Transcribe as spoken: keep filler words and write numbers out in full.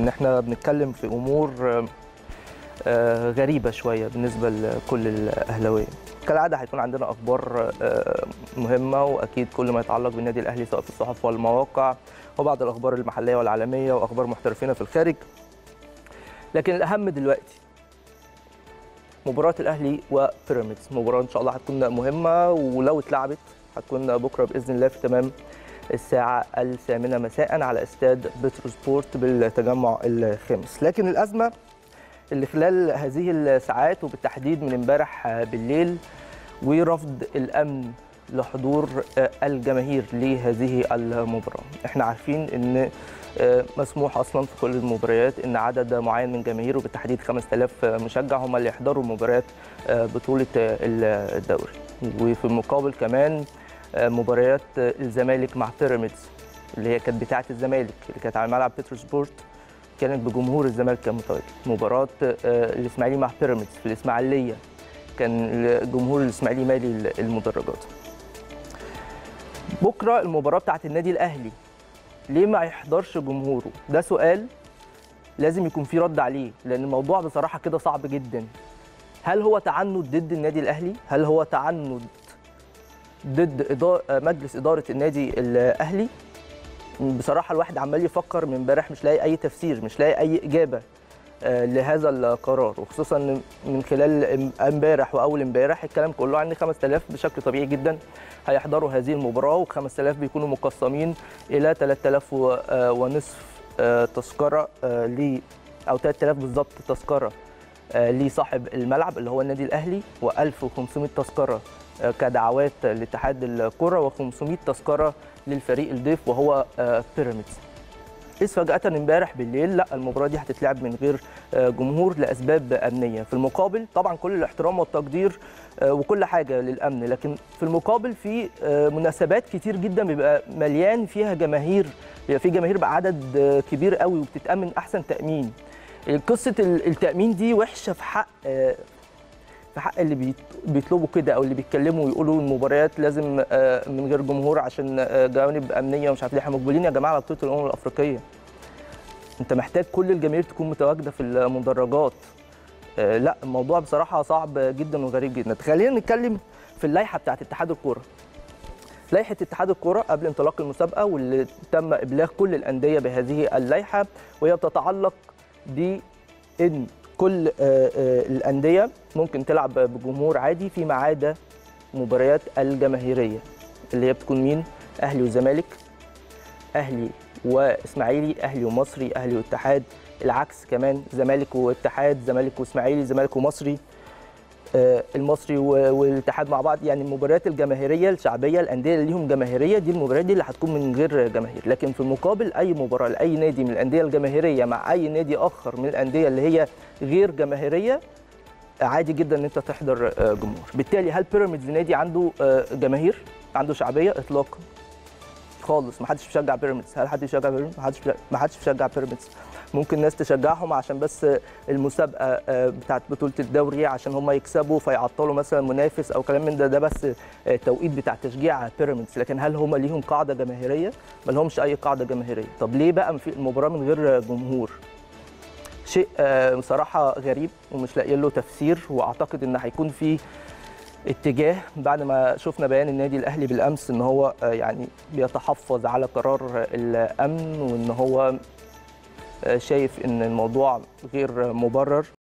احنا بنتكلم في امور غريبه شويه بالنسبه لكل الاهلاويه. كالعاده هيكون عندنا اخبار مهمه، واكيد كل ما يتعلق بالنادي الاهلي سواء في الصحف والمواقع وبعض الاخبار المحليه والعالميه واخبار محترفين في الخارج. لكن الاهم دلوقتي مباراه الاهلي وبيراميدز، مباراه ان شاء الله هتكون مهمه، ولو اتلعبت هتكون بكره باذن الله في تمام الساعه الثامنه مساء على استاد بتروسبورت بالتجمع الخامس. لكن الازمه اللي خلال هذه الساعات وبالتحديد من امبارح بالليل ورفض الامن لحضور الجماهير لهذه المباراه. احنا عارفين ان مسموح اصلا في كل المباريات ان عدد معين من جماهير وبالتحديد خمسة آلاف مشجع هم اللي يحضروا مباريات بطوله الدوري. وفي المقابل كمان مباريات الزمالك مع بيراميدز اللي هي كانت بتاعه الزمالك اللي كانت على ملعب بتروسبورت كانت بجمهور الزمالك كان متواجد. مباراه الاسماعيلي مع بيراميدز في الاسماعيليه كان جمهور الاسماعيلي مالي المدرجات. بكره المباراه بتاعه النادي الاهلي ليه ما يحضرش جمهوره؟ ده سؤال لازم يكون فيه رد عليه، لان الموضوع بصراحه كده صعب جدا. هل هو تعنت ضد النادي الاهلي؟ هل هو تعنت ضد إدارة مجلس اداره النادي الاهلي؟ بصراحه الواحد عمال يفكر من امبارح مش لاقي اي تفسير، مش لاقي اي اجابه لهذا القرار، وخصوصا من خلال امبارح واول امبارح الكلام كله عن خمسة آلاف بشكل طبيعي جدا هيحضروا هذه المباراه، و5000 بيكونوا مقسمين الى ثلاثة آلاف ونصف تذكره ل او ثلاثة آلاف بالظبط تذكره لصاحب الملعب اللي هو النادي الاهلي، وألف وخمسمائة تذكره كدعوات لاتحاد الكره، وخمسمائة تذكره للفريق الضيف وهو بيراميدز. إذ فجأة امبارح بالليل لا المباراة دي هتتلعب من غير جمهور لأسباب أمنية. في المقابل طبعا كل الاحترام والتقدير وكل حاجة للأمن، لكن في المقابل في مناسبات كتير جدا بيبقى مليان فيها جماهير، بيبقى في جماهير بعدد كبير قوي وبتتأمن أحسن تأمين. قصة التأمين دي وحشة في حق في حق اللي بيطلبوا كده او اللي بيتكلموا ويقولوا المباريات لازم من غير جمهور عشان جوانب امنيه ومش عارف ايه. احنا مقبلين يا جماعه على بطوله الامم الافريقيه، انت محتاج كل الجماهير تكون متواجده في المدرجات. لا الموضوع بصراحه صعب جدا وغريب جدا. خلينا نتكلم في اللائحه بتاعت اتحاد الكوره. لائحه اتحاد الكوره قبل انطلاق المسابقه واللي تم ابلاغ كل الانديه بهذه اللائحه، وهي بتتعلق بان كل الأندية ممكن تلعب بجمهور عادي فيما عدا مباريات الجماهيرية اللي هي بتكون مين؟ أهلي وزمالك، أهلي وإسماعيلي، أهلي ومصري، أهلي واتحاد، العكس كمان زمالك واتحاد، زمالك وإسماعيلي، زمالك ومصري، المصري والاتحاد مع بعض. يعني المباريات الجماهيريه الشعبيه الانديه اللي ليهم جماهيريه دي المباريات دي اللي هتكون من غير جماهير. لكن في المقابل اي مباراه لاي نادي من الانديه الجماهيريه مع اي نادي اخر من الانديه اللي هي غير جماهيريه عادي جدا ان انت تحضر جمهور. بالتالي هل بيراميدز نادي عنده جماهير؟ عنده شعبيه؟ اطلاقا خالص. ما حدش بيشجع بيراميدز. هل حد يشجع بيراميدز؟ ما حدش ما حدش بيشجع بيراميدز. ممكن ناس تشجعهم عشان بس المسابقه بتاعت بطوله الدوري عشان هم يكسبوا فيعطلوا مثلا منافس او كلام من ده، ده بس توقيت بتاع تشجيع بيراميدز. لكن هل هم ليهم قاعده جماهيريه؟ ما لهمش اي قاعده جماهيريه. طب ليه بقى في المباراه من غير جمهور؟ شيء بصراحه غريب ومش لاقي له تفسير، واعتقد ان هيكون في اتجاه بعد ما شفنا بيان النادي الاهلي بالامس ان هو يعني بيتحفظ على قرار الامن، وان هو شايف ان الموضوع غير مبرر.